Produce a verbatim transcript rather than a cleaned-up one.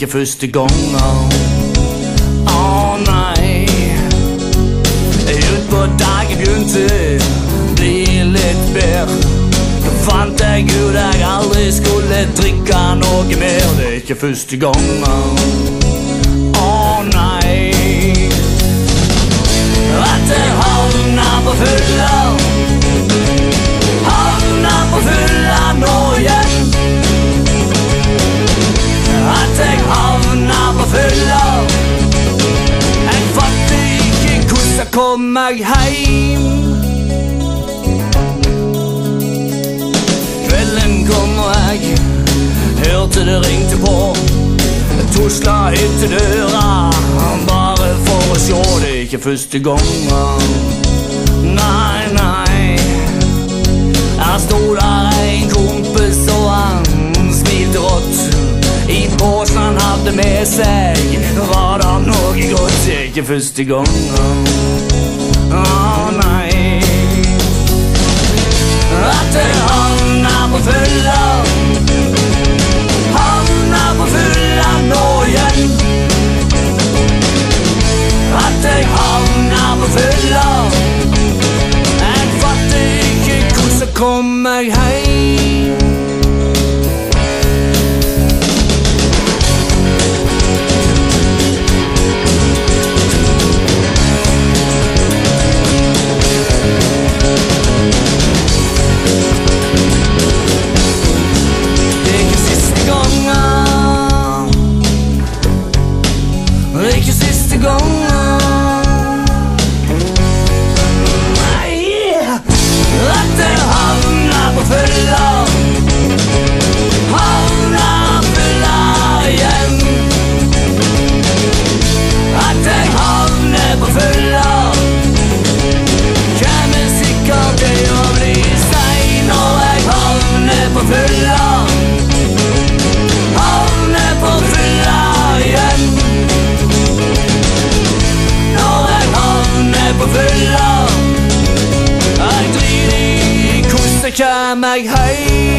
ikke første gangen. Åh nei, ut på dagen begynte bli litt bedre. Da fant jeg ut jeg aldri skulle drikke noe mer. Det er ikke første gangen. Åh nei, at jeg havna på fylla, havna på fylla nå igjen. At jeg havna på fylla, jeg fatter ikke hvordan kom jeg heim. Kvelden kom og jeg hørte det ringte på. Tosla hit til døra, bare for å se. Det er ikke første gangen. Nei, nei, her stod der en kompis og han smilte rått. I posen han hadde med seg var det noe godt. Det er ikke første gangen. Åh nei, at jeg havna på fylla, havna på fylla nå igjen. At jeg havna på fylla, jeg fatter ikke hvordan kom jeg heim. Kjem jeg heim.